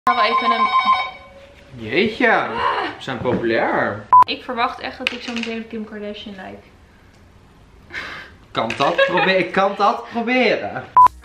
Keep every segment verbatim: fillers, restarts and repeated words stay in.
Ik ga wel even een... Jeetje, we zijn populair. Ik verwacht echt dat ik zo meteen op Kim Kardashian lijk. Kan dat proberen? Ik kan dat proberen.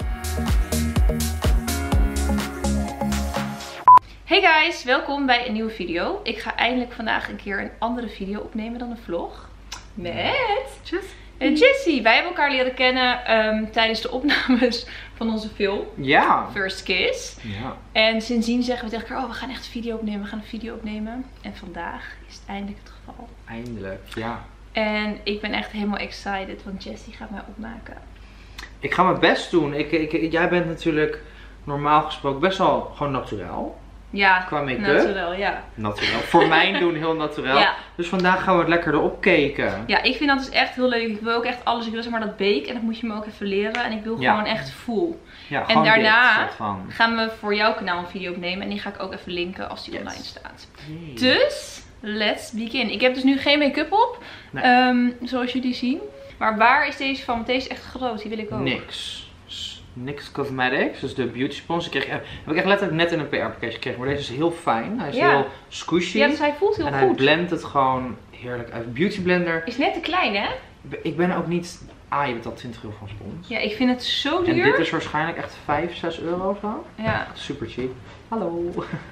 Hey guys, welkom bij een nieuwe video. Ik ga eindelijk vandaag een keer een andere video opnemen dan een vlog. Met Jessie. Jessie. Wij hebben elkaar leren kennen um, tijdens de opnames van onze film. Ja. First Kiss. Ja. En sindsdien zeggen we tegen elkaar, oh we gaan echt een video opnemen, we gaan een video opnemen. En vandaag is het eindelijk het geval. Eindelijk, ja. En ik ben echt helemaal excited, want Jessie gaat mij opmaken. Ik ga mijn best doen. Ik, ik, jij bent natuurlijk normaal gesproken best wel gewoon naturel. Ja, qua make-up. naturel, ja. Naturel. Voor mijn doen heel naturel. Ja. Dus vandaag gaan we het lekker erop keken. Ja, ik vind dat dus echt heel leuk. Ik wil ook echt alles. Ik wil zeg maar dat bake en dat moet je me ook even leren. En ik wil ja. gewoon echt full. Ja, en daarna dit, van. gaan we voor jouw kanaal een video opnemen. En die ga ik ook even linken als die yes. online staat. Hey. Dus, let's begin. Ik heb dus nu geen make-up op. Nee. Um, zoals jullie zien. Maar waar is deze van? Want deze is echt groot. Die wil ik ook. Niks. Nix Cosmetics, dus de beauty spons. Die kreeg, heb ik echt letterlijk net in een P R-pakketje gekregen. Maar deze is heel fijn. Hij is ja. heel squishy. Ja, dus hij voelt heel en goed. En hij blendt het gewoon heerlijk uit. Beauty blender. Is net te klein, hè? Ik ben ook niet... Ah, je betaalt twintig euro van spons. Ja, ik vind het zo duur. En dit is waarschijnlijk echt vijf, zes euro of zo. Ja. Super cheap. Hallo.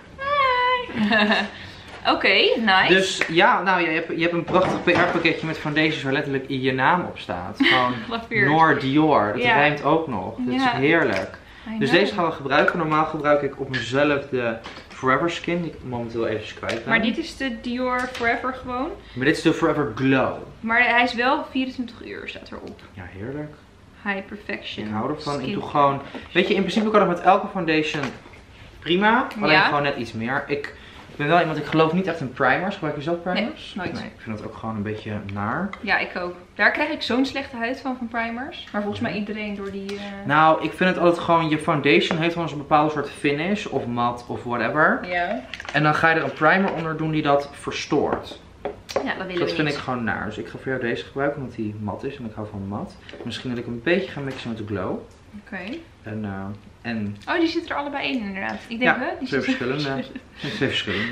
Hi. Oké, okay, nice. Dus ja, nou je hebt, je hebt een prachtig P R-pakketje met foundations waar letterlijk je naam op staat. Gewoon Noor Dior. Dat ja. rijmt ook nog. Dat ja. is heerlijk. Dus deze gaan we gebruiken. Normaal gebruik ik op mezelf de Forever Skin, die ik momenteel even kwijt ben. Maar dit is de Dior Forever gewoon. Maar dit is de Forever Glow. Maar hij is wel vierentwintig uur staat erop. Ja, heerlijk. High Perfection. Ik hou ervan. Ik doe gewoon, weet je, in principe kan ik met elke foundation prima. Alleen ja. gewoon net iets meer. Ik... Ik ben wel iemand, ik geloof niet echt in primers. Gebruik je zelf primers? Nee, nooit. Nee, ik vind dat ook gewoon een beetje naar. Ja, ik ook. Daar krijg ik zo'n slechte huid van, van primers. Maar volgens mij iedereen door die... Uh... Nou, ik vind het altijd gewoon, je foundation heeft gewoon een bepaalde soort finish. Of mat of whatever. Ja. En dan ga je er een primer onder doen die dat verstoort. Ja, dat willen we Dat vind niet. ik gewoon naar. Dus ik ga voor jou deze gebruiken, omdat die mat is. En ik hou van mat. Misschien wil ik een beetje gaan mixen met de glow. Oké. Okay. En... Uh, En... Oh, die zit er allebei in inderdaad. Ik denk, ja, hè? Die twee zit verschillende. twee verschillende.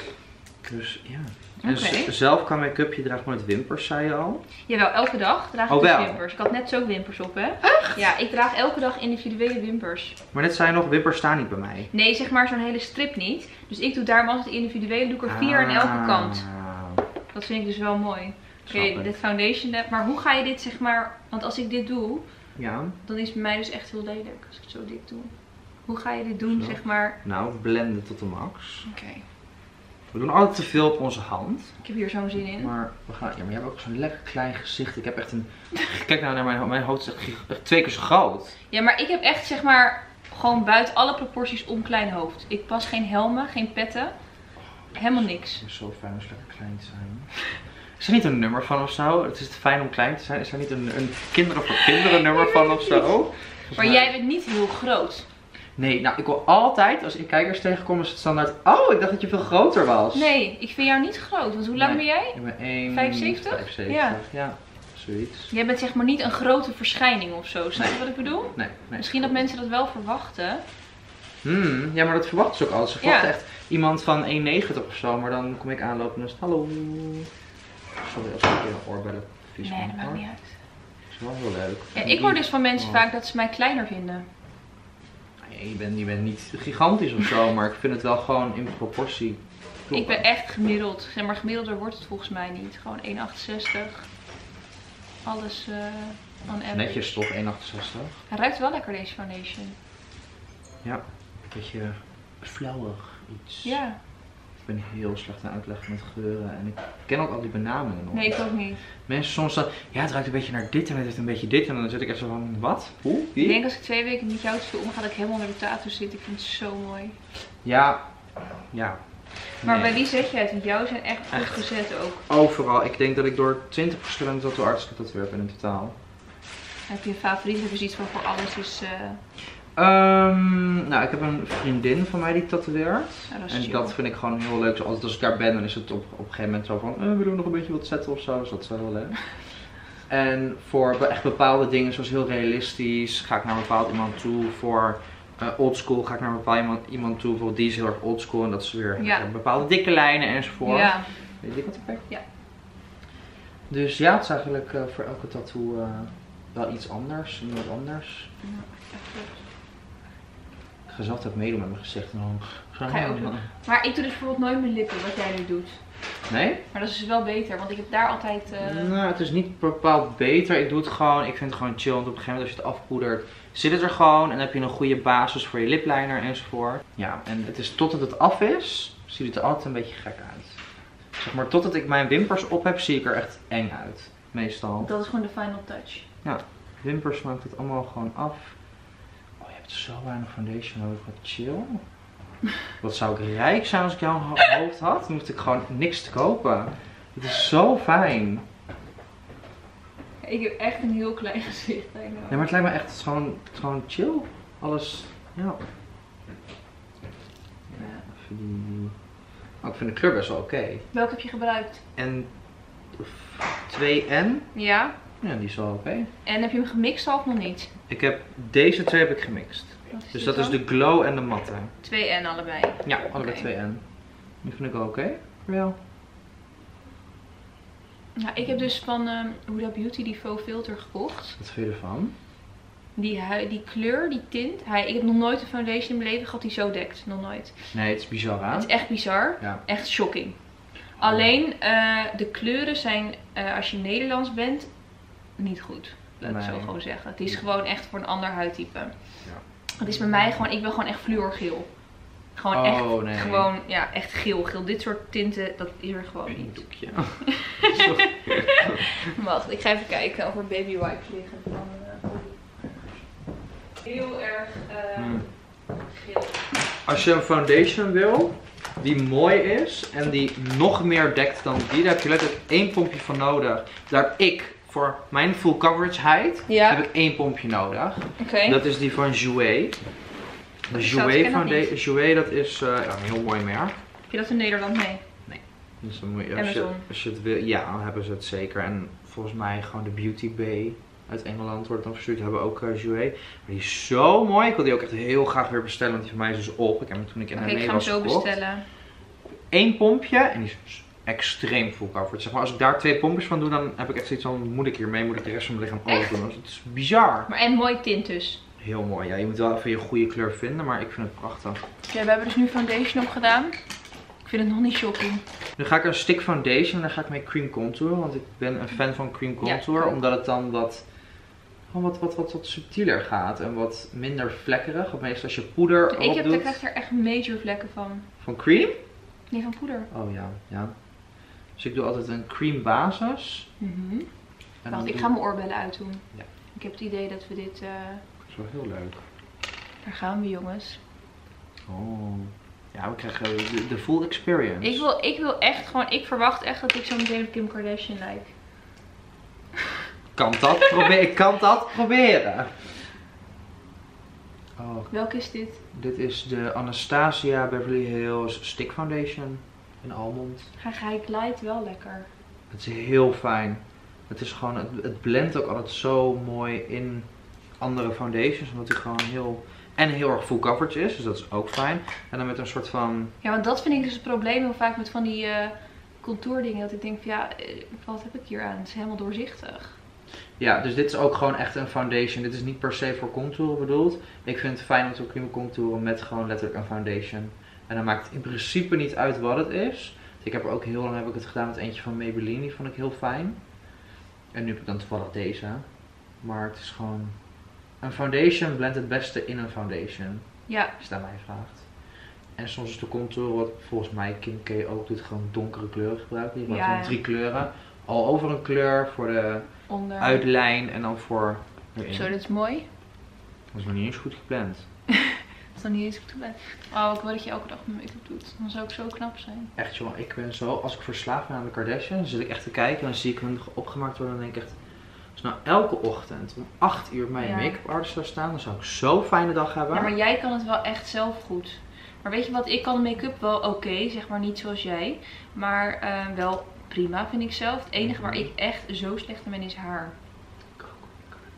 Dus ja. En okay. zelf qua make-up, je draagt nooit wimpers, zei je al? Jawel, elke dag draag ik oh, dus wel. wimpers. Ik had net zo wimpers op, hè? Echt? Ja, ik draag elke dag individuele wimpers. Maar net zei je nog, wimpers staan niet bij mij. Nee, zeg maar zo'n hele strip niet. Dus ik doe daarom altijd individuele, doe ik er vier ah. aan elke kant. Dat vind ik dus wel mooi. Oké, okay, dit foundation, maar hoe ga je dit zeg maar, want als ik dit doe, ja. dan is het bij mij dus echt heel lelijk als ik het zo dik doe. Hoe ga je dit doen, zo. zeg maar? Nou, blenden tot de max. Oké. Okay. We doen altijd te veel op onze hand. Ik heb hier zo'n zin in. Maar we gaan, ja, maar je hebt ook zo'n lekker klein gezicht. Ik heb echt een, kijk nou naar mijn, mijn hoofd, is echt twee keer zo groot. Ja, maar ik heb echt zeg maar, gewoon buiten alle proporties om klein hoofd. Ik pas geen helmen, geen petten. Helemaal niks. Het is zo fijn om lekker klein te zijn. Is er niet een nummer van of zo? Het is fijn om klein te zijn. Is er niet een, een kinderen voor kinderen nummer van of zo? Maar jij bent niet heel groot. Nee, nou ik wil altijd, als ik kijkers tegenkom, is het standaard, oh ik dacht dat je veel groter was. Nee, ik vind jou niet groot. Want hoe lang nee, ben jij? Ik ben één vijfenzeventig? vijfenzeventig, ja. ja, zoiets. Jij bent zeg maar niet een grote verschijning of zo, snap je nee. wat ik bedoel? Nee, nee. Misschien dat mensen dat wel verwachten. Hmm, ja, maar dat verwachten ze ook altijd. Ze verwachten ja. echt iemand van één negentig of zo, maar dan kom ik aanlopen en dan is het, hallo. Sorry als ik een keer een oorbellen vies Nee, dat maakt niet uit. Dat is wel heel leuk. Ja, ik hoor dus van mensen oh. vaak dat ze mij kleiner vinden. Nee, je bent, je bent niet gigantisch of zo, maar ik vind het wel gewoon in proportie. Ik ben echt gemiddeld. Zeg maar gemiddelder wordt het volgens mij niet. Gewoon één komma achtenzestig. Alles uh, on average. Netjes toch, één komma achtenzestig. Hij ruikt wel lekker deze foundation. Ja, een beetje flauwig iets. Ja. Ik ben heel slecht aan uitleggen met geuren en ik ken ook al die benamingen nog. Nee, ik ook niet. Mensen soms dan, ja het ruikt een beetje naar dit en het heeft een beetje dit en dan zit ik echt zo van, wat? Hoe? Wie? Ik denk als ik twee weken met jou te veel omga dat ik helemaal naar de tattoo zit. Ik vind het zo mooi. Ja, ja. Maar nee. bij wie zet jij het? Want jou zijn echt goed echt gezet ook. Overal. Ik denk dat ik door twintig verschillende tattooartsen getatoeëerd ben in totaal. Heb je een favoriet? Heb je iets van voor alles is... Uh... Um, nou, ik heb een vriendin van mij die tatoeëert. Ja, dat en chill. dat vind ik gewoon heel leuk. Zo, altijd als ik daar ben, dan is het op, op een gegeven moment zo van, eh, we doen nog een beetje wat zetten of zo. Dus dat is wel heel leuk. En voor echt bepaalde dingen, zoals heel realistisch, ga ik naar een bepaald iemand toe. Voor uh, oldschool ga ik naar een bepaalde iemand, iemand toe. Bijvoorbeeld die is heel erg oldschool en dat is weer ja. uh, bepaalde dikke lijnen enzovoort. Ja. Weet je wat ik heb? Ja. Dus ja, het is eigenlijk uh, voor elke tattoo uh, wel iets anders. En wat anders. Ja, echt goed. Ik ga zelf ook meedoen met mijn gezicht. En dan ga je ook doen. Maar ik doe dus bijvoorbeeld nooit mijn lippen, wat jij nu doet. Nee? Maar dat is dus wel beter, want ik heb daar altijd... Uh... Nou, het is niet bepaald beter. Ik doe het gewoon, ik vind het gewoon chill. Want op een gegeven moment als je het afpoedert, zit het er gewoon. En dan heb je een goede basis voor je lipliner enzovoort. Ja, en het is totdat het af is, ziet het er altijd een beetje gek uit. Zeg maar, totdat ik mijn wimpers op heb, zie ik er echt eng uit. Meestal. Dat is gewoon de final touch. Ja, wimpers maakt het allemaal gewoon af. Oh, je hebt zo weinig foundation nodig. Wat chill. Wat zou ik rijk zijn als ik jouw hoofd had? Dan hoefde ik gewoon niks te kopen. Het is zo fijn. Ik heb echt een heel klein gezicht. Nee, maar het lijkt me echt het is gewoon, het is gewoon chill. Alles, ja. Ja, even die... Oh, ik vind de kleur best wel oké. Okay. Welke heb je gebruikt? En twee N. Ja. Ja, die is wel oké. Okay. En heb je hem gemixt of nog niet? Ik heb deze twee heb ik gemixt. Dus dat dan? Is de glow en de matte. twee N allebei? Ja, allebei okay. twee N. Die vind ik wel oké. Okay. Voor jou? Ja, ik heb dus van um, Huda Beauty die faux filter gekocht. Wat vind je ervan? Die, die kleur, die tint. Hij, ik heb nog nooit een foundation in mijn leven gehad die zo dekt. Nog nooit. Nee, het is bizar hè? Het is echt bizar. Ja. Echt shocking. Alleen uh, de kleuren zijn, uh, als je Nederlands bent, niet goed. Dat nee. zou ik gewoon zeggen. Het is gewoon echt voor een ander huidtype. Ja. Het is bij mij gewoon, ik wil gewoon echt fluorgeel. Gewoon oh, echt, nee. gewoon, ja, echt geel. Geel. Dit soort tinten, dat is er gewoon niet. Doekje. Wacht, ik ga even kijken of er baby wipes liggen. Van, uh, heel erg uh, hmm. geel. Als je een foundation wil die mooi is en die nog meer dekt dan die, daar heb je letterlijk één pompje van nodig. Daar heb ik voor mijn full coverage height ja. heb ik één pompje nodig. Okay. Dat is die van Jouer. De Jouer foundation, Jouer dat is uh, ja, een heel mooi merk. Heb je dat in Nederland? Nee. Nee. Dus dan moet je, als, je, als je het wil, ja, dan hebben ze het zeker. En volgens mij gewoon de Beauty Bay uit Engeland wordt het dan verstuurd. Hebben ook uh, Jouer. Maar die is zo mooi. Ik wil die ook echt heel graag weer bestellen, want die van mij is dus op. Ik heb hem toen ik in okay, L A was gekocht. Ik ga hem zo bestellen. Eén pompje en die is extreem full coverage. Zeg maar, als ik daar twee pompjes van doe, dan heb ik echt zoiets van, moet ik hiermee, moet ik de rest van mijn lichaam ook doen. Dus het is bizar. Maar en mooi tint dus. Heel mooi. Ja, je moet wel even je goede kleur vinden, maar ik vind het prachtig. Ja, we hebben dus nu foundation opgedaan. Ik vind het nog niet shocking. Nu ga ik een stick foundation en dan ga ik mee cream contour. Want ik ben een fan van cream contour. Ja. Omdat het dan wat, wat, wat, wat, wat subtieler gaat. En wat minder vlekkerig. Want meestal als je poeder erop Ik heb doet. er krijg er echt major vlekken van. Van cream? Nee, van poeder. Oh ja, ja. Dus ik doe altijd een cream basis. Mm-hmm. Wacht, ik doe... ga mijn oorbellen uitdoen. Ja. Ik heb het idee dat we dit... Uh... Dat is wel heel leuk. Daar gaan we, jongens. Oh. Ja, we krijgen de, de full experience. Ik wil, ik wil echt gewoon... Ik verwacht echt dat ik zo meteen op Kim Kardashian lijk. Kan dat proberen? Ik kan dat proberen. Oh. Welke is dit? Dit is de Anastasia Beverly Hills Stick Foundation in almond. Hij, hij glijdt wel lekker. Het is heel fijn. Het is gewoon, het, het blendt ook altijd zo mooi in andere foundations, omdat hij gewoon heel en heel erg full coverage is, dus dat is ook fijn. En dan met een soort van... Ja, want dat vind ik dus het probleem heel vaak met van die uh, contour dingen, dat ik denk van ja, wat heb ik hier aan? Het is helemaal doorzichtig. Ja, dus dit is ook gewoon echt een foundation. Dit is niet per se voor contouren bedoeld. Ik vind het fijn om te kunnen contouren met gewoon letterlijk een foundation. En dan maakt het in principe niet uit wat het is. Ik heb er ook heel lang heb ik het gedaan met eentje van Maybelline, die vond ik heel fijn. En nu heb ik dan toevallig deze. Maar het is gewoon... Een foundation blendt het beste in een foundation. Ja. Als je daar mij vraagt. En soms is de contour, wat volgens mij Kim K ook doet, gewoon donkere kleuren gebruiken. Je gebruikt ja. drie kleuren. Al over een kleur voor de onder. Uitlijn en dan voor erin. Zo, dit is mooi. Dat is nog niet eens goed gepland. Dat is nog niet eens goed gepland. Oh, ik wil dat je elke dag mijn make-up doet. Dan zou ik zo knap zijn. Echt jongen, ik ben zo, als ik verslaafd ben aan de Kardashians, dan zit ik echt te kijken en dan zie ik hun opgemaakt worden en dan denk ik echt... Als nou elke ochtend om acht uur bij een ja. make-up artist zou staan, dan zou ik zo'n fijne dag hebben. Ja, maar jij kan het wel echt zelf goed. Maar weet je wat, ik kan make-up wel oké, okay, zeg maar niet zoals jij. Maar uh, wel prima vind ik zelf. Het enige waar ik echt zo slecht in ben is haar.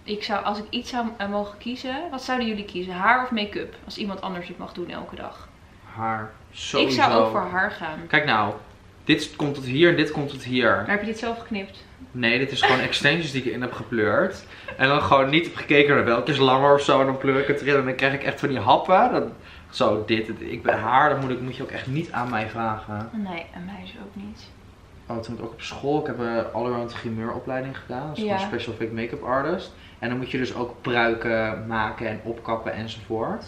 Ik zou, als ik iets zou uh, mogen kiezen, wat zouden jullie kiezen? Haar of make-up? Als iemand anders het mag doen elke dag. Haar, sowieso. Ik zou ook voor haar gaan. Kijk nou, dit komt tot hier en dit komt tot hier. Maar heb je dit zelf geknipt? Nee, dit is gewoon extensions die ik in heb gepleurd. En dan gewoon niet heb gekeken naar welke is langer of zo. En dan pleur ik het erin en dan krijg ik echt van die happen. Dan, zo, dit, het, ik ben haar, dat moet, ik, moet je ook echt niet aan mij vragen. Nee, aan mij is ook niet. Oh, toen ook op school. Ik heb een allround grimeuropleiding gedaan. Dat is ja. gewoon special effect make-up artist. En dan moet je dus ook pruiken maken en opkappen enzovoort.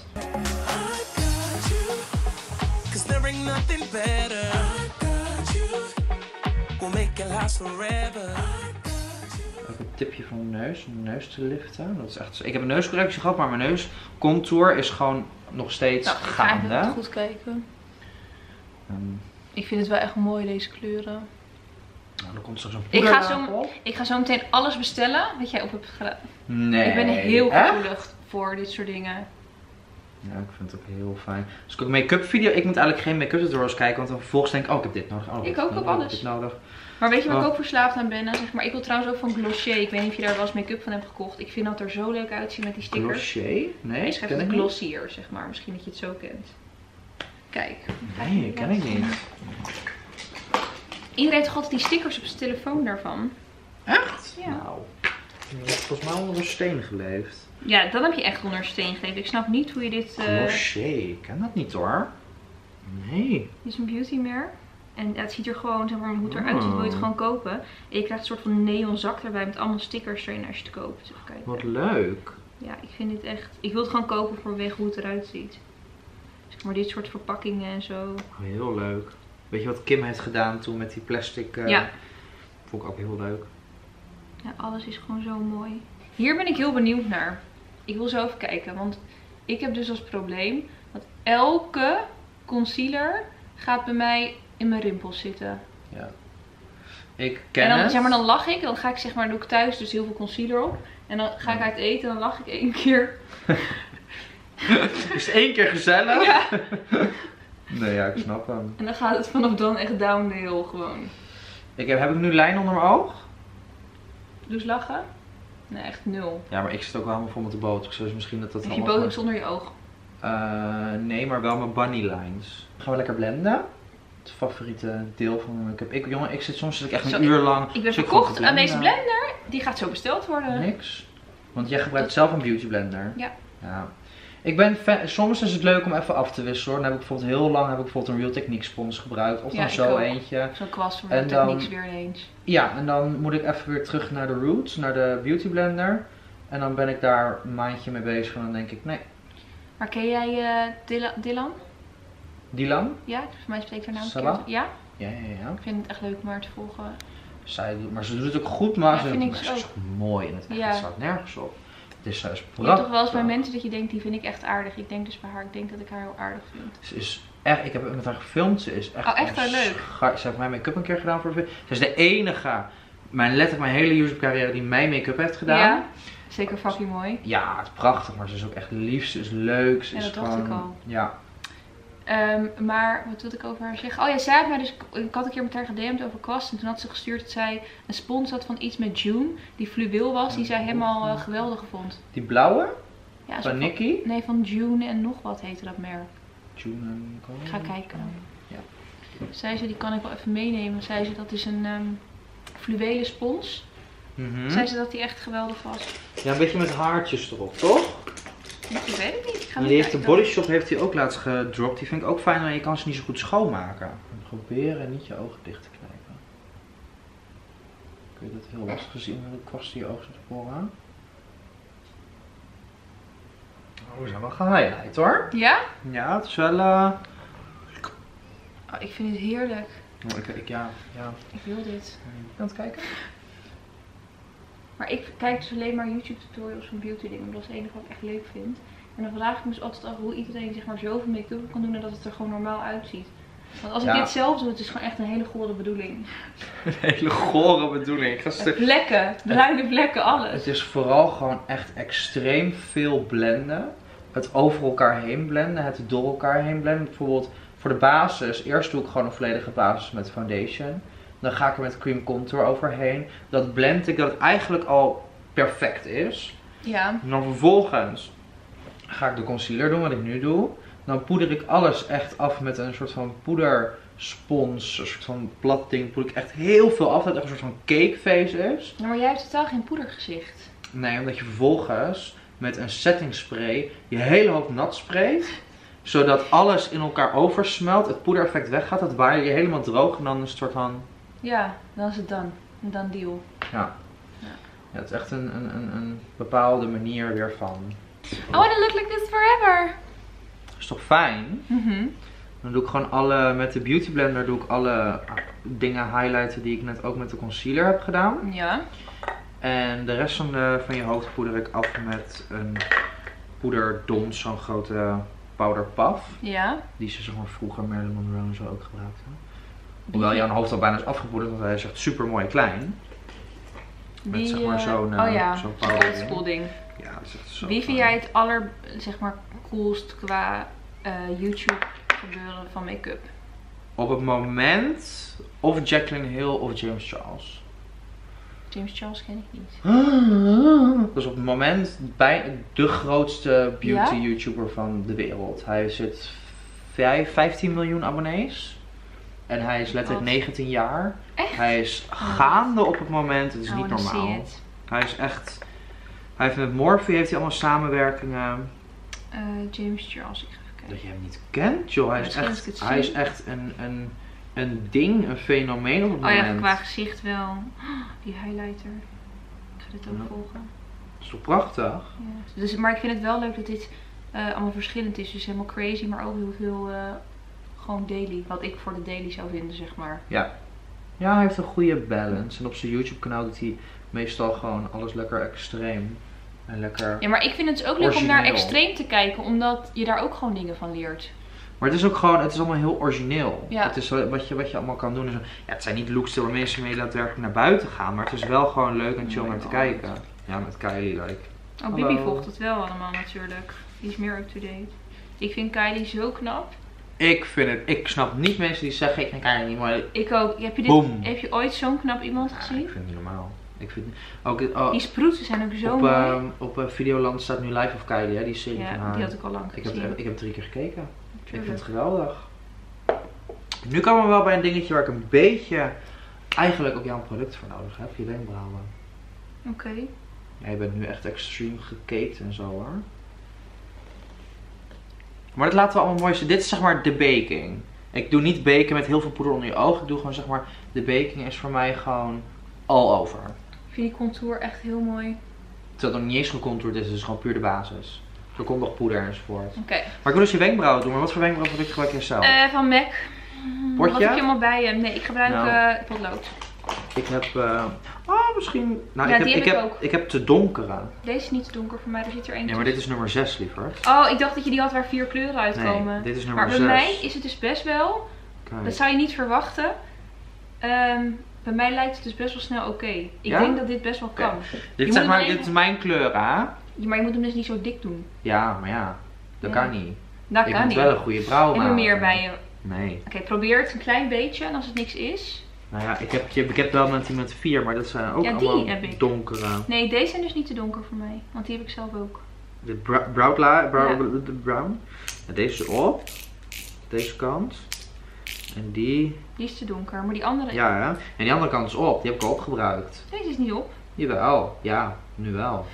Ook een tipje van mijn neus, om mijn neus te liften. Dat is echt, ik heb een neuscorrectie gehad, maar mijn neuscontour is gewoon nog steeds nou, gaande. Ik ga even goed kijken. Um, ik vind het wel echt mooi, deze kleuren. Nou, dan komt zo zo'n ik, ga zo, ik ga zo meteen alles bestellen wat jij op hebt gedaan. Nee. Ik ben heel gevoelig voor dit soort dingen. Ja, ik vind het ook heel fijn. Als ik ook make-up video, ik moet eigenlijk geen make-up tutorials kijken, want dan vervolgens denk ik, oh ik heb dit nodig. Oh, ik ook op alles. Dit nodig. Maar weet je waar oh. ik ook verslaafd aan ben? Zeg maar, ik wil trouwens ook van Glossier. Ik weet niet of je daar wel eens make-up van hebt gekocht. Ik vind dat er zo leuk uitziet met die stickers. Glossier? Nee, ik schrijf het Glossier, zeg maar. Misschien dat je het zo kent. Kijk. Nee, ken ik niet. Iedereen heeft toch altijd die stickers op zijn telefoon daarvan? Echt? Ja. Nou, je hebt volgens mij onder een steen geleefd. Ja, dan heb je echt onder een steen geleefd. Ik snap niet hoe je dit... Uh... Glossier, ik ken dat niet hoor. Nee. Dit is een beautymerk. En het ziet er gewoon, zeg maar, hoe het eruit ziet, wil je het gewoon kopen. En je krijgt een soort van neon zak erbij met allemaal stickers erin als je het koopt. Even kijken. Wat leuk. Ja, ik vind dit echt... Ik wil het gewoon kopen vanwege hoe het eruit ziet. Zeg maar dit soort verpakkingen en zo. Heel leuk. Weet je wat Kim heeft gedaan toen met die plastic? Uh, ja. Vond ik ook heel leuk. Ja, alles is gewoon zo mooi. Hier ben ik heel benieuwd naar. Ik wil zo even kijken, want ik heb dus als probleem dat elke concealer gaat bij mij in mijn rimpels zitten. Ja. Ik ken en dan, het. zeg maar, dan lach ik, dan ga ik zeg maar, doe ik thuis dus heel veel concealer op. En dan ga ik uit eten en dan lach ik één keer. Is het één keer gezellig? Ja. Nee, ja, ik snap hem. En dan gaat het vanaf dan echt down the hill gewoon. Ik heb, heb ik nu lijn onder mijn oog? Doe eens lachen. Nee, echt nul. Ja, maar ik zit ook wel helemaal vol met de botox, dus misschien dat dat... Heb je botox onder je oog? Uh, nee, maar wel mijn bunny lines. Gaan we lekker blenden? Het favoriete deel van mijn make-up. Ik, jongen, ik zit soms zit ik echt een zo, uur lang... Ik, ik ben verkocht aan deze blender. Die gaat zo besteld worden. Niks. Want jij gebruikt dat... zelf een beauty blender. Ja. Ja. Ik ben fan, soms is het leuk om even af te wisselen. Dan heb ik bijvoorbeeld heel lang heb ik bijvoorbeeld een Real Technique spons gebruikt. Of ja, dan zo ook. eentje. Zo'n kwast van Real Techniques weer ineens. Ja, en dan moet ik even weer terug naar de roots, naar de beauty blender. En dan ben ik daar een maandje mee bezig en dan denk ik, nee. Maar ken jij uh, Dylan? Dylan? Dylan? Ja, voor mij spreekt haar naam verkeerd. Ja? Ja, ja, ja. Ik vind het echt leuk om haar te volgen. Zij doet, maar ze doet het ook goed, maar ja, ze, vind maar ik ze is mooi en het echt ja. staat nergens op. Dus zij is prachtig. Je hebt toch wel eens bij mensen dat je denkt, die vind ik echt aardig. Ik denk dus bij haar, ik denk dat ik haar heel aardig vind. Ze is echt, ik heb met haar gefilmd, ze is echt... Oh, echt wel leuk. Ze heeft mijn make-up een keer gedaan voor de film. Ze is de enige, mijn, letterlijk mijn hele YouTube carrière, die mijn make-up heeft gedaan. Ja, zeker fucking mooi. Ja, het is prachtig, maar ze is ook echt lief, ze is leuk, ze ja, is dat gewoon... dacht ik al. Ja. Um, maar wat wilde ik over haar zeggen? Oh ja, zij had mij dus, ik had een keer met haar gedm'd over kwast. En toen had ze gestuurd dat zij een spons had van iets met June. Die fluweel was, die zij helemaal uh, geweldig vond. Die blauwe? Ja, van Nikki? Nee, van June en nog wat heette dat merk. June en... Ik ga kijken. Ja. Zei ze, die kan ik wel even meenemen. Zei ze, dat is een um, fluwelen spons. Mm-hmm. Zei ze dat die echt geweldig was. Ja, een beetje met haartjes erop, toch? Ja, ik weet het niet. Ik ga en die heeft de Body Shop heeft hij ook laatst gedropt. Die vind ik ook fijn, maar je kan ze niet zo goed schoonmaken. Proberen niet je ogen dicht te knijpen. Kun je dat heel lastig zien met de kwast in je ogen zit te boren? Oh, we zijn wel gehighlight hoor. Ja? Ja, het is wel... Uh... Oh, ik vind het heerlijk. Oh, ik, ik, ja, ja. Ik wil dit. Kan het kijken? Maar ik kijk dus alleen maar YouTube tutorials van beauty dingen. Dat is het enige wat ik echt leuk vind. En dan vraag ik me dus altijd af hoe iedereen zeg maar zoveel make-up kan doen en dat het er gewoon normaal uitziet. Want als ik ja. dit zelf doe, het is gewoon echt een hele gore bedoeling. Een hele gore bedoeling. Ik ga st- vlekken, bruine vlekken, alles. Het is vooral gewoon echt extreem veel blenden. Het over elkaar heen blenden, het door elkaar heen blenden. Bijvoorbeeld voor de basis, eerst doe ik gewoon een volledige basis met foundation. Dan ga ik er met cream contour overheen. Dat blend ik dat het eigenlijk al perfect is. Ja. En dan vervolgens ga ik de concealer doen, wat ik nu doe. Dan poeder ik alles echt af met een soort van poederspons, een soort van plat ding. Poeder ik echt heel veel af, dat het echt een soort van cakeface is. Ja, maar jij hebt totaal geen poedergezicht. Nee, omdat je vervolgens met een setting spray je hele hoofd nat sprayt. Zodat alles in elkaar oversmelt, het poedereffect weggaat, dat waai je helemaal droog en dan is het soort van... Ja, dan is het dan. Dan deal. Ja. Ja. Ja, het is echt een, een, een, een bepaalde manier weer van... I wanna look like this forever. Dat is toch fijn? Mm-hmm. Dan doe ik gewoon alle, met de Beauty Blender doe ik alle dingen highlighten die ik net ook met de concealer heb gedaan. Ja. En de rest van, de, van je hoofd poeder ik af met een poederdons, zo'n grote powder puff. Ja. Die ze zeg maar vroeger Marilyn Monroe en zo ook gebruikte. Hoewel jouw hoofd al bijna is afgepoederd, want hij is echt super mooi klein. Met Die, zeg maar zo'n uh, oh ja, zo'n zo'n oldschool ding. Ja, dat is echt zo. Wie vind jij het aller, zeg maar, coolst qua uh, YouTube gebeuren van make-up? Op het moment of Jaclyn Hill of James Charles. James Charles ken ik niet. Dus op het moment bij de grootste beauty ja? YouTuber van de wereld. Hij zit vijftien miljoen abonnees. En hij is letterlijk Wat? negentien jaar. Echt? Hij is gaande op het moment. Het is I niet normaal. Hij is echt... Hij heeft met Morphe heeft hij allemaal samenwerkingen. Uh, James Charles, ik ga even kijken. Dat je hem niet kent, joh. Hij is echt, hij is echt een, een, een ding, een fenomeen op het oh, moment. Oh ja, qua gezicht wel. Oh, die highlighter. Ik ga dit ook ja. volgen. Dat is toch prachtig? Ja. Dus, maar ik vind het wel leuk dat dit uh, allemaal verschillend is. Dus helemaal crazy, maar ook heel veel uh, gewoon daily. Wat ik voor de daily zou vinden, zeg maar. Ja. Ja, hij heeft een goede balance. En op zijn YouTube kanaal doet hij meestal gewoon alles lekker extreem. En lekker ja, maar ik vind het dus ook leuk om naar extreem te kijken. Omdat je daar ook gewoon dingen van leert. Maar het is ook gewoon, het is allemaal heel origineel. Ja. Het is wat je, wat je allemaal kan doen. Ja, het zijn niet looks waar mensen mee daadwerkelijk naar buiten gaan. Maar het is wel gewoon leuk en chill oh naar te kijken. Ja, met Kylie, like. Oh, Hallo. Bibi volgt het wel allemaal natuurlijk. Die is meer up-to-date. Ik vind Kylie zo knap. Ik vind het, ik snap niet mensen die zeggen ik vind Kylie niet mooi. Ik ook. Heb je, dit, heb je ooit zo'n knap iemand ja, gezien? Ik vind het normaal. Ik vind, ook, oh, die sproeten zijn ook zo op, mooi. Uh, op uh, Videoland staat nu Live of Kylie, hè, die serie ja, van haar. Die had ik al lang ik gezien. heb, ik heb drie keer gekeken. Tuurlijk. Ik vind het geweldig. Nu komen we wel bij een dingetje waar ik een beetje eigenlijk ook jouw product voor nodig heb. Je wenkbrauwen. Oké. Okay. Ja, je bent nu echt extreem gecaked en zo hoor. Maar dat laten we allemaal mooi zien. Dit is zeg maar de baking. Ik doe niet baken met heel veel poeder onder je ogen. Ik doe gewoon zeg maar, de baking is voor mij gewoon all over. Ik vind die contour echt heel mooi. Terwijl het nog niet eens gecontoured is, het is gewoon puur de basis. Er komt nog poeder enzovoort. Oké. Okay. Maar ik wil dus je wenkbrauwen doen. Maar wat voor wenkbrauwproduct gebruik je zelf? Uh, van MAC. Potje? Wat heb je helemaal bij hem? Nee, ik gebruik nou, uh, potlood. Ik heb, uh, oh misschien, nou ja, ik, heb, die heb ik, ik, heb, ook. ik heb te donkere. Deze is niet te donker voor mij, er zit er één. Nee, maar dit is nummer zes liever. Oh, ik dacht dat je die had waar vier kleuren uitkomen. Nee, dit is nummer maar zes. bij mij is het dus best wel, Kijk. Dat zou je niet verwachten. Um, bij mij lijkt het dus best wel snel oké. Okay. Ik ja? denk dat dit best wel kan. Okay. Dit, zeg maar, dit is mijn kleur, hè? Ja, maar je moet hem dus niet zo dik doen. Ja, maar ja, dat ja. kan niet. Dat ik kan moet niet. wel een goede brouw maken. Heb je meer bij je? Nee. Oké, okay, probeer het een klein beetje en als het niks is. Nou ja, ik heb, ik heb wel met die met vier, maar dat zijn ook ja, die allemaal heb ik. donkere. Nee, deze zijn dus niet te donker voor mij, want die heb ik zelf ook. De brown, brown, ja. brown. Ja, deze is op, deze kant. En die... Die is te donker, maar die andere... Ja, hè? En die andere kant is op, die heb ik al opgebruikt. Deze is niet op. Jawel, ja, nu wel.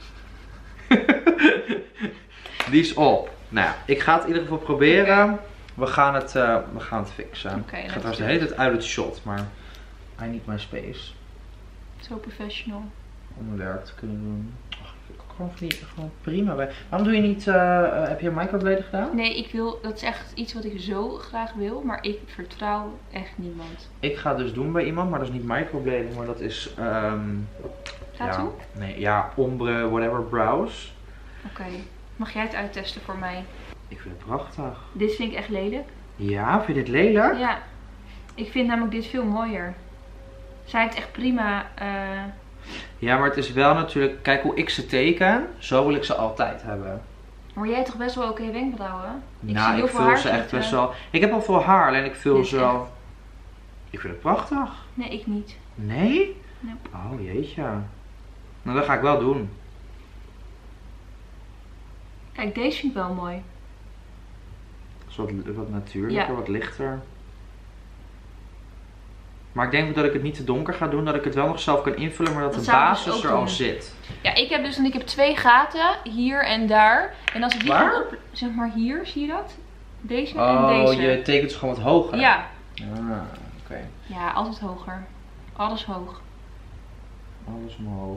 Die is op. Nou ja, ik ga het in ieder geval proberen. Okay. We gaan het, uh, we gaan het fixen. Okay, ik ga trouwens de hele tijd uit het shot, maar I need my space. Zo professional. Om mijn werk te kunnen doen. Ach, vind ik ook gewoon, niet, gewoon prima bij. Waarom doe je niet, uh, uh, heb je een microblader gedaan? Nee, ik wil, dat is echt iets wat ik zo graag wil, maar ik vertrouw echt niemand. Ik ga het dus doen bij iemand, maar dat is niet microblading, maar dat is... Um, Gaat ja, toe? Nee, ja, ombre, whatever, brows. Oké, okay. Mag jij het uittesten voor mij? Ik vind het prachtig. Dit vind ik echt lelijk. Ja, vind je dit lelijk? Ja. Ik vind namelijk dit veel mooier. Zij heeft echt prima... Uh... Ja, maar het is wel natuurlijk... Kijk hoe ik ze teken. Zo wil ik ze altijd hebben. Maar jij hebt toch best wel oké okay wenkbrauwen? Ik nou, zie ik vul ze echt best wel... Ik heb al veel haar, alleen ik vul ze wel... Ik vind het prachtig. Nee, ik niet. Nee? Nee. Oh, jeetje. Nou, dat ga ik wel doen. Kijk, deze vind ik wel mooi. Dat is wat, wat natuurlijker, ja. Wat lichter. Maar ik denk dat ik het niet te donker ga doen, dat ik het wel nog zelf kan invullen, maar dat, dat de basis dus er al zit. Ja, ik heb dus en ik heb twee gaten, hier en daar. En als ik die Waar? op, zeg maar hier, zie je dat? Deze oh, en deze. Oh, je tekent dus gewoon wat hoger? Ja. Ah, oké. Okay. Ja, altijd hoger. Alles hoog. Alles omhoog.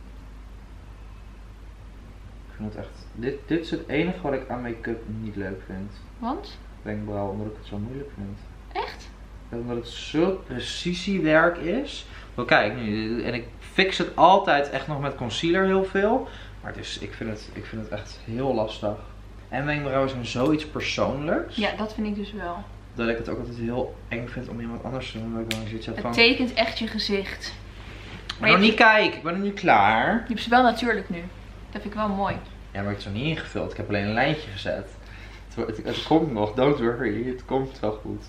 Ik vind het echt... Dit, dit is het enige wat ik aan make-up niet leuk vind. Want? Wenkbrauw, omdat ik het zo moeilijk vind. Echt? Omdat het zulk precisiewerk is. Wel kijk nu, en ik fix het altijd echt nog met concealer heel veel. Maar het is, ik, vind het, ik vind het echt heel lastig. En wenkbrauwen zijn zoiets persoonlijks. Ja, dat vind ik dus wel. Dat ik het ook altijd heel eng vind om iemand anders te doen. Dat ik dan zoiets heb het van... tekent echt je gezicht. Maar nog niet kijken, ik ben nog niet klaar. Je hebt ze wel natuurlijk nu. Dat vind ik wel mooi. Ja, maar ik heb het zo niet ingevuld. Ik heb alleen een lijntje gezet. Het, het, het komt nog, don't worry. Het komt wel goed.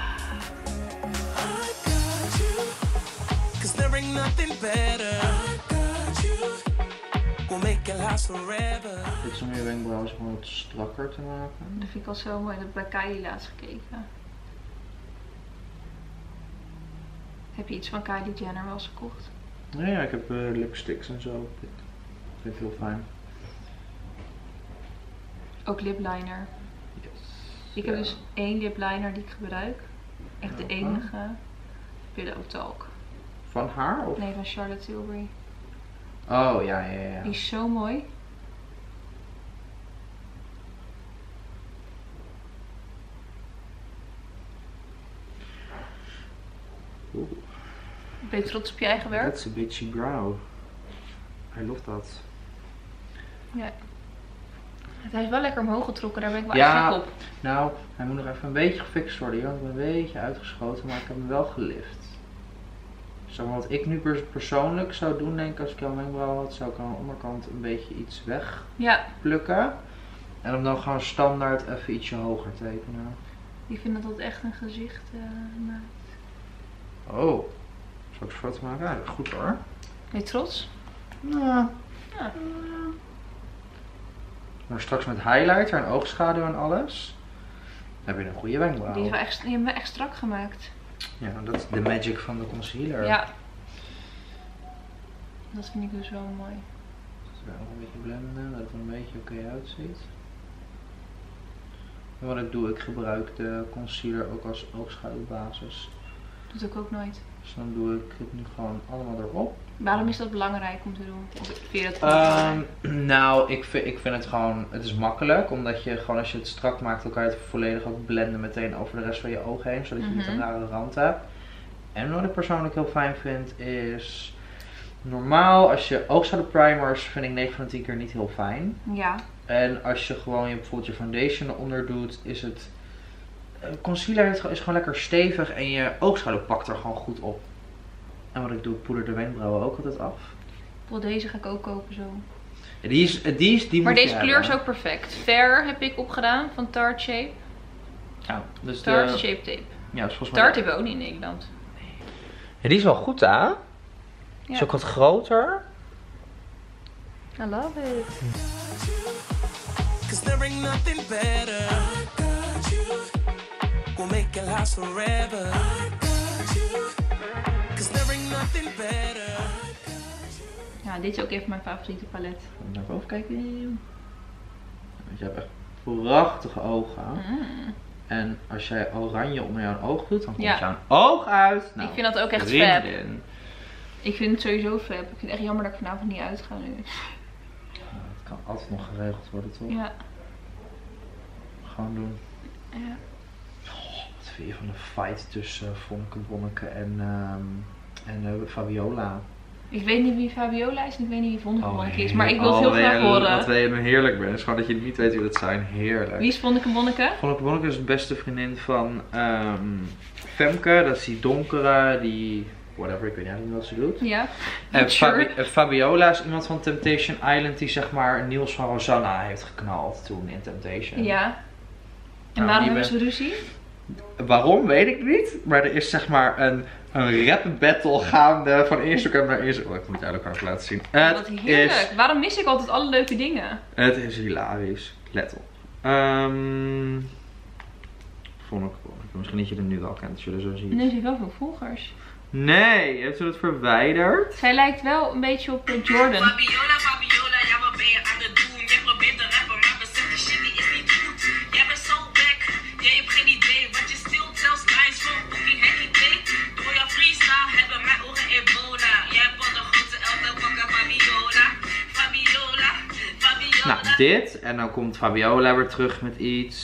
Dit is om je wenkbrauwen gewoon wat strakker te maken. Dat vind ik wel zo mooi. Dat heb ik bij Kylie laatst gekeken. Heb je iets van Kylie Jenner wel eens gekocht? Ja, ja ik heb uh, lipsticks en zo. Dat vind ik heel fijn. Ook lipliner. Yes. Ik heb ja. dus één lipliner die ik gebruik. Echt de okay. enige. Pillow Talk. Van haar? Of? Nee, van Charlotte Tilbury. Oh, ja, ja, ja. Die is zo mooi. Oeh. Ben je trots op je eigen werk? That's a bitchy brow. I love that. Ja. Hij is wel lekker omhoog getrokken, daar ben ik wel ja, echt gek op. Nou, hij moet nog even een beetje gefixt worden. Je had hem een beetje uitgeschoten, maar ik heb hem wel gelift. Zeg maar, wat ik nu persoonlijk zou doen, denk ik, als ik jouw wenkbrauw had, zou ik aan de onderkant een beetje iets wegplukken. Ja. En hem dan gewoon standaard even ietsje hoger tekenen. Ik vind dat dat echt een gezicht uh, maakt. Oh, zal ik een foto maken? Ja, goed hoor. Ben je trots? Nou. Ja. Maar straks met highlighter en oogschaduw en alles, dan heb je een goede wenkbrauw. Die hebben we echt, die hebben we echt strak gemaakt. Ja, dat is de magic van de concealer. Ja. Dat vind ik dus wel mooi. Dus nog een beetje blenden, dat het er een beetje oké okay uitziet. En wat ik doe, ik gebruik de concealer ook als oogschaduwbasis. Dat doe ik ook nooit. Dus dan doe ik het nu gewoon allemaal erop. Waarom is dat belangrijk om te doen? Of vind je dat um, nou, ik vind, ik vind het gewoon, het is makkelijk. Omdat je gewoon als je het strak maakt, dan kan je het volledig ook blenden meteen over de rest van je oog heen. Zodat je mm-hmm. niet een rare rand hebt. En wat ik persoonlijk heel fijn vind is, normaal als je oogschaduw primers vind ik negen van de tien keer niet heel fijn. Ja. En als je gewoon je, bijvoorbeeld je foundation eronder doet, is het, concealer is gewoon lekker stevig en je oogschaduw pakt er gewoon goed op. En wat ik doe, ik poeder de wenkbrauwen ook altijd af. Wel, deze ga ik ook kopen zo. Ja, die is, die is, die maar moet deze je kleur hebben. is ook perfect. Fair heb ik opgedaan van Tarte Shape. Ja, dus Tarte de... Shape Tape. Ja, dat is volgens mij... Tarte hebben we ook niet in Nederland. Ja, die is wel goed, hè? Ja. Is ook wat groter. I love it. Ja, dit is ook even mijn favoriete palet. Naar boven kijken. Je hebt echt prachtige ogen. Mm. En als jij oranje onder jouw oog doet, dan komt ja. jouw oog uit. Nou, ik vind dat ook echt fab. Ik vind het sowieso fab. Ik vind het echt jammer dat ik vanavond niet uitga nu. Ja, het kan altijd nog geregeld worden, toch? Ja. Gewoon doen. Ja. Oh, wat vind je van de fight tussen Vonneke Bonneke en, um, en uh, Fabiola? Ik weet niet wie Fabiola is en ik weet niet wie Vonneke oh, Bonneke is, maar ik wil het oh, heel graag horen. Wat wil je me heerlijk bent, is gewoon dat je niet weet wie dat zijn. Heerlijk. Wie is Vonneke Bonneke? Vonneke Bonneke is de beste vriendin van um, Femke, dat is die donkere, die... whatever, ik weet eigenlijk niet wat ze doet. Ja. En sure. Fabi Fabiola is iemand van Temptation Island die zeg maar Niels van Rosanna heeft geknald toen in Temptation. Ja. En nou, waarom hebben ze ruzie? Waarom, weet ik niet. Maar er is zeg maar een, een rap battle gaande van Instagram naar Instagram. Oh, ik moet het uit elkaar laten zien. Oh, wat heerlijk. Is, Waarom mis ik altijd alle leuke dingen? Het is hilarisch. Let op. Um, vond ik wel. Misschien dat je hem nu wel kent, zullen zo zien. Nee, ze heeft wel veel volgers. Nee, heeft ze het verwijderd? Zij lijkt wel een beetje op Jordan. Fabiola, Fabiola, ja wat ben je aan het doen? Jij probeert te rappen, maar besef de shit die is niet goed. Jij bent zo back, jij hebt geen idee. Wat je stilt zelfs lines van Booking Hacky Day. Door jouw freestyle hebben mijn ogen ebola. Jij hebt al de grootste elke pakken Fabiola. Fabiola, Fabiola. Nou, dit. En dan komt Fabiola weer terug met iets.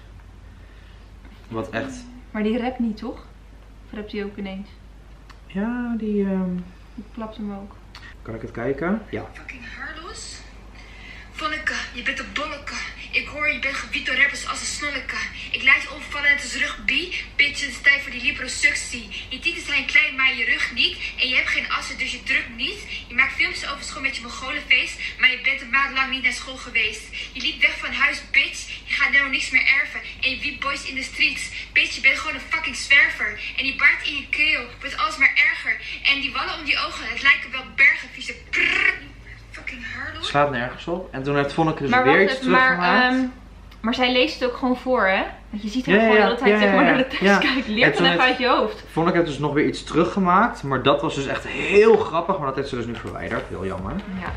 Wat echt... Maar die rapt niet, toch? Of rapt die ook ineens? Ja, die... Um... Die klapt hem ook. Kan ik het kijken? Ja. Fucking haarloos. Vonneke, je bent een bolleke. Ik hoor je bent gebied door rappers als een snolleke. Ik laat je overvallen en het is rugby. Bitch, het is tijd voor die liposuctie. Je tieten zijn klein, maar je rug niet. En je hebt geen assen, dus je drukt niet. Je maakt filmpjes over school met je Mongolenfeest. Maar je bent een maand lang niet naar school geweest. Je liep weg van huis, bitch. Je gaat nou niks meer erven. En je wiep boys in de streets. Bitch, je bent gewoon een fucking zwerver. En die baard in je keel wordt alsmaar maar erger. En die wallen om die ogen, het lijken wel bergen. Vieze prrrr. Fucking haarloos. Slaat nergens op. En toen heeft Vonneke dus maar weer wacht, iets teruggemaakt. Maar, um, maar zij leest het ook gewoon voor, hè? Want je ziet hem ja, gewoon ja, de hele tijd ja, zeg maar ja, naar de tekst ja. kijken. Leer het even uit je hoofd. Vonneke heeft dus nog weer iets teruggemaakt. Maar dat was dus echt heel grappig. Maar dat heeft ze dus nu verwijderd. Heel jammer. Ja.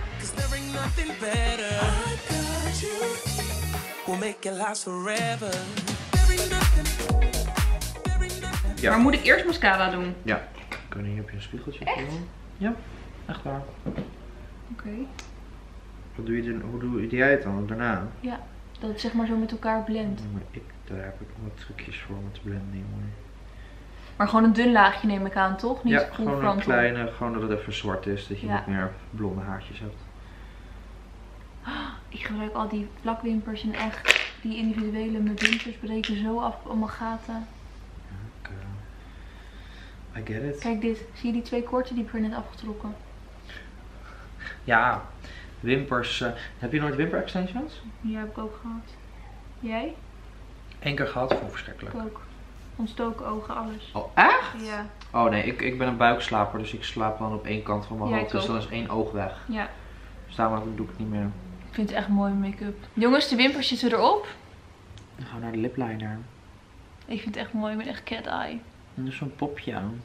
Ja. Maar moet ik eerst mascara doen? Ja. Kun je hier op je spiegeltje echt? doen? Ja, echt waar. Oké. Okay. Wat doe je, hoe doe jij het dan daarna? Ja, dat het zeg maar zo met elkaar blendt. Ja, maar ik, daar heb ik wat trucjes voor om te blenden, jongen. Maar gewoon een dun laagje neem ik aan, toch? Niet ja, full gewoon frontal. een kleine, gewoon dat het even zwart is, dat je ja. niet meer blonde haartjes hebt. Ik gebruik al die plakwimpers en echt die individuele, mijn wimpers breken zo af op mijn gaten. Ja, I get it. Kijk dit, zie je die twee korten die ik er net afgetrokken? Ja, wimpers. Uh, heb je nooit wimper extensions? Ja, heb ik ook gehad. Jij? Eén keer gehad, vond ik verschrikkelijk. Ik ook. Ontstoken ogen, alles. Oh, echt? Ja. Oh nee, ik, ik ben een buikslaper, dus ik slaap dan op één kant van mijn ja, hoofd. Dus dan is één oog weg. Ja. Dus daarom doe ik het niet meer. Ik vind het echt mooi make-up. Jongens, de wimpers zitten erop. Dan gaan we naar de lipliner. Ik vind het echt mooi met echt cat eye. En dus zo'n popje aan.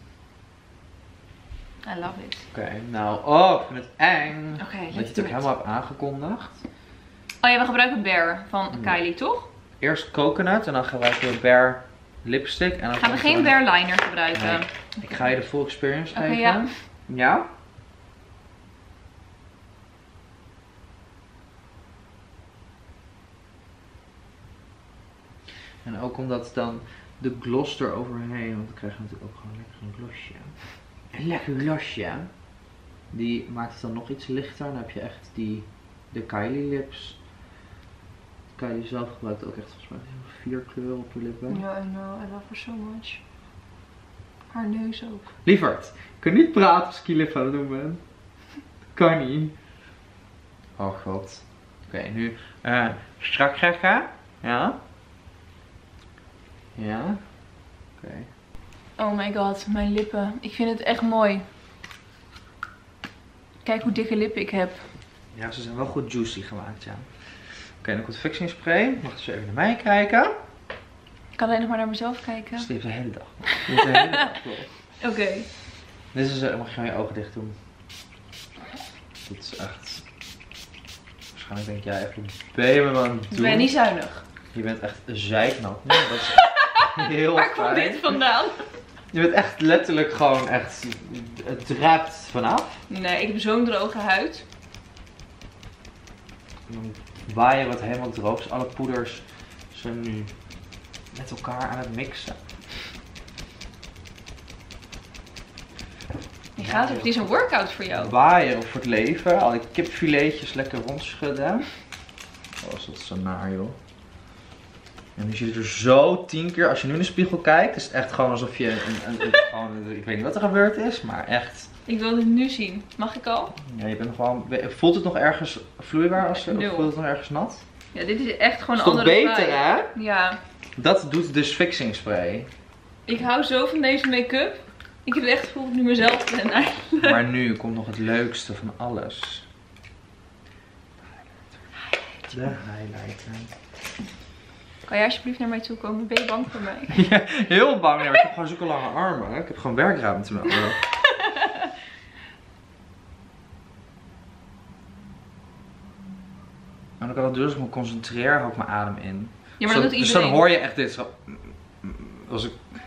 I love it. Oké, okay, nou, oh, ik vind het eng. Oké, okay, dat je het ook helemaal hebt aangekondigd. Oh ja, we gebruiken Bare van mm. Kylie, toch? Eerst coconut en dan gebruiken we Bare lipstick. En dan gaan we geen Bare liner gebruiken. Nee. Okay. Ik ga je de full experience okay, geven. Ja. Ja? En ook omdat dan de gloss eroverheen, want dan krijg je natuurlijk ook gewoon lekker een glossje. Een lekker glossje. Die maakt het dan nog iets lichter. Dan heb je echt die, de Kylie lips. Kylie zelf gebruikt ook echt volgens mij vier kleuren op de lippen. Ja, I know. I love her so much. Haar neus ook. Lieverd, ik kan niet praten als ik je lip aan het doen ben. Kan niet. Oh god. Oké, okay, nu uh, strak trekken. Ja. Ja. Oké. Okay. Oh my god, mijn lippen. Ik vind het echt mooi. Kijk hoe dikke lippen ik heb. Ja, ze zijn wel goed juicy gemaakt, ja. Oké, okay, dan komt fixing spray. Mag dus even naar mij kijken. Ik kan alleen nog maar naar mezelf kijken. Sleep de hele dag. De hele dag. Oké. Okay. Dit is, uh, mag je gewoon je ogen dicht doen. Dit is echt... Waarschijnlijk denk jij even, ben je me aan het doen? Ik ben niet zuinig. Je bent echt zeiknat. Nee, dat is heel Waar komt dit vandaan? Je bent echt letterlijk gewoon echt... Het druipt vanaf. Nee, ik heb zo'n droge huid. En dan waaien wat helemaal droog is. Alle poeders zijn nu met elkaar aan het mixen. Je gaat het is een workout voor jou. Waaien voor het leven. Al die kipfiletjes lekker rondschudden. Oh, is dat zo naar, joh. En nu zie je er zo tien keer, als je nu in de spiegel kijkt, is het echt gewoon alsof je een, een, een, gewoon, ik weet niet wat er gebeurd is, maar echt. Ik wil het nu zien. Mag ik al? Ja, je bent nog wel, voelt het nog ergens vloeibaar als je, of Nul. voelt het nog ergens nat? Ja, dit is echt gewoon een een andere beter, vibe. Hè? Ja. Dat doet dus fixing spray. Ik hou zo van deze make-up. Ik heb echt het gevoel dat ik nu mezelf ben eigenlijk. Maar nu komt nog het leukste van alles. De highlighter. Kan jij alsjeblieft naar mij toe komen? Ben je bang voor mij? Ja, heel bang. Ja, maar ik heb gewoon zulke lange armen. Ik heb gewoon werkruimte nodig. En dan kan ik dus me concentreer, hou ik mijn adem in. Ja, maar zo, dat doet dus iedereen. dan hoor je echt dit zo. Als ik...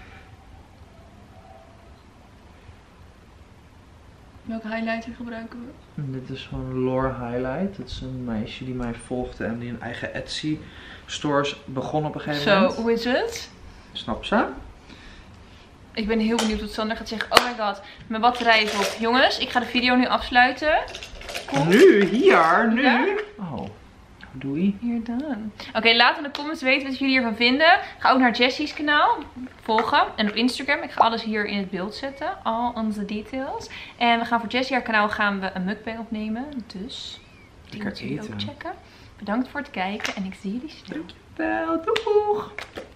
Welke highlighter gebruiken we? Dit is gewoon Lore Highlight. Dat is een meisje die mij volgde en die een eigen Etsy stores begon op een gegeven Zo, moment. so, hoe is het? Snap ze? Ik ben heel benieuwd wat Sander gaat zeggen. Oh my god, mijn batterij is op. Jongens, ik ga de video nu afsluiten. Kom. Nu? Hier? Nu? Ja? Oh. Doei. You're done. Oké, okay, laat in de comments weten wat jullie hiervan vinden. Ga ook naar Jessie's kanaal volgen. En op Instagram. Ik ga alles hier in het beeld zetten. Al onze details. En we gaan voor Jessie haar kanaal gaan we een mukbang opnemen. Dus die moeten jullie ook checken. Bedankt voor het kijken. En ik zie jullie snel. Dankjewel. Doeg.